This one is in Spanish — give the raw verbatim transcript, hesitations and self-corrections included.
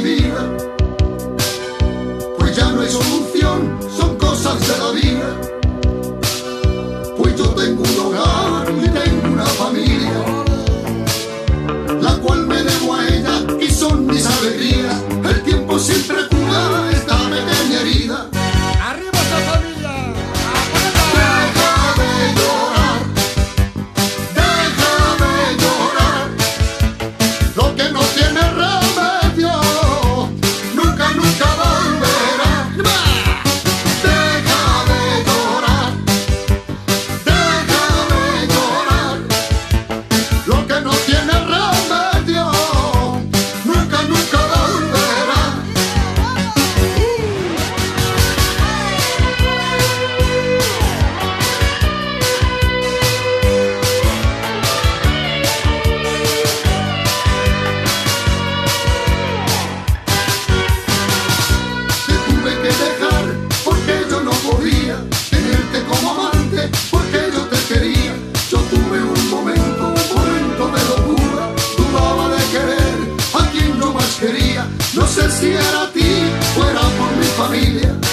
vida. Pues ya no hay solución, son cosas de la vida. Pues yo tengo un hogar y tengo una familia, la cual me debo a ella y son mis alegrías. El tiempo siempre cura esta pequeña herida. ¡Arriba esta familia! Deja de llorar, deja de llorar, lo que no tiene remedio nunca, nunca volverá. Deja de llorar, deja de llorar, lo que no tiene remedio nunca, nunca volverá. Te tuve que dejar porque yo no podía tenerte como amante, porque yo te quería. Yo tuve un momento, un momento de locura, dudaba de querer a quien yo más quería. No sé si era a ti o era por mi familia.